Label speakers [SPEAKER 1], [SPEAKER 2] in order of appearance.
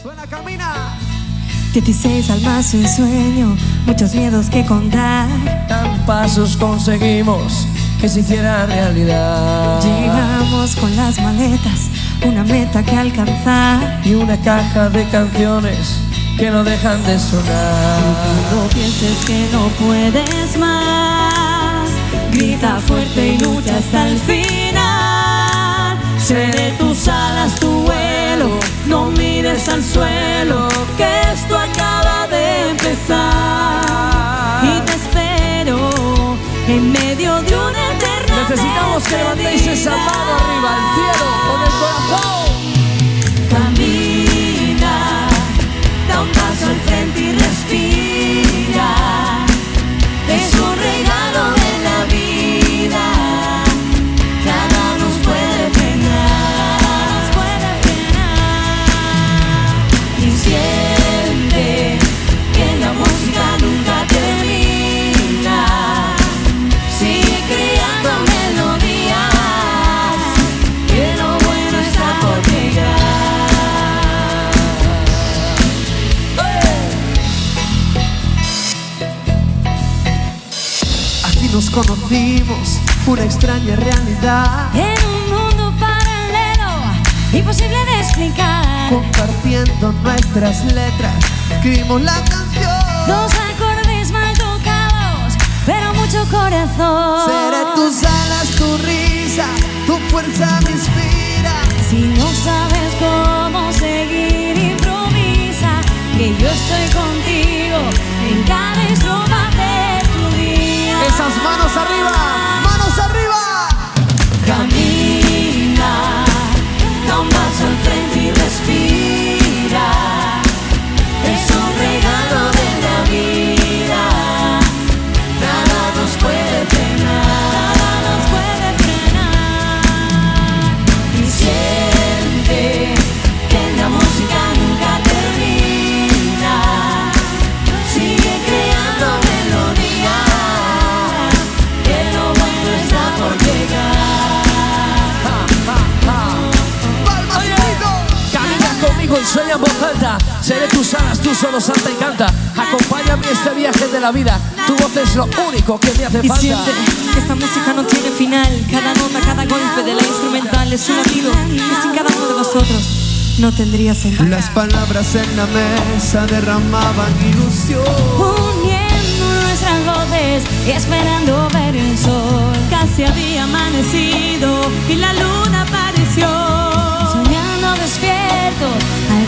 [SPEAKER 1] Suena, camina.
[SPEAKER 2] 16 almas, un sueño, muchos miedos que contar.
[SPEAKER 3] Tan pasos conseguimos que se hiciera realidad.
[SPEAKER 2] Llegamos con las maletas, una meta que alcanzar.
[SPEAKER 3] Y una caja de canciones que no dejan de sonar.
[SPEAKER 2] No pienses que no puedes más, grita fuerte y lucha hasta el final. Seré tus alas, tu vuelo, no mires al suelo, que esto acaba de empezar. Y te espero en medio de una eterna
[SPEAKER 3] Necesitamos que levantéis esa mano arriba al cielo con el corazón.
[SPEAKER 2] Camina, da un paso al frente y respira. Es un regalo de la vida, nada nos puede frenar, y siente que la música nunca termina. Sigue creando melodías, que lo bueno está por llegar.
[SPEAKER 1] Nos conocimos, una extraña realidad.
[SPEAKER 2] En un mundo paralelo, imposible de explicar.
[SPEAKER 1] Compartiendo nuestras letras, escribimos la canción.
[SPEAKER 2] Dos acordes mal tocados, pero mucho corazón.
[SPEAKER 1] Seré tus alas, tu risa, tu fuerza me inspira.
[SPEAKER 2] Si no sabes cómo seguir, improvisa, que yo estoy contigo en cada estrofa de tu día.
[SPEAKER 1] Esas manos arriba, manos arriba.
[SPEAKER 2] Camina, da un paso al frente y respira. Es un regalo de la vida, nada nos puede frenar, nada nos puede frenar. Y siente que la música nunca termina. Sigue creando melodías, que lo bueno está por llegar.
[SPEAKER 3] Camina conmigo y sueña en voz alta. Seré tus alas, tú solo salta y canta. Acompáñame en este viaje de la vida. Tu voz es lo único que me hace
[SPEAKER 2] Y
[SPEAKER 3] falta.
[SPEAKER 2] siente que esta música no tiene final. Cada nota, cada golpe de la instrumental es un latido que sin cada uno de vosotros no tendría sentido.
[SPEAKER 1] Las palabras en la mesa derramaban ilusión,
[SPEAKER 2] Uniendo nuestras voces y esperando ver el sol. Casi había amanecido y la luna apareció. Soñando despiertos al